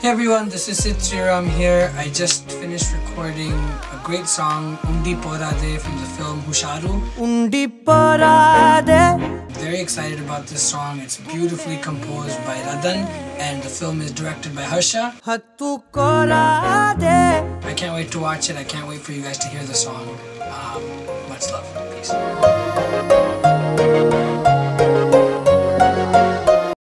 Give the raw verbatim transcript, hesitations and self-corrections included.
Hey everyone, this is Sid Sriram here. I just finished recording a great song, Undiporaadhey, from the film Hushaaru. Undiporaadhey. Very excited about this song. It's beautifully composed by Vardhan and the film is directed by Harsha. I can't wait to watch it. I can't wait for you guys to hear the song. Um, much love. Peace.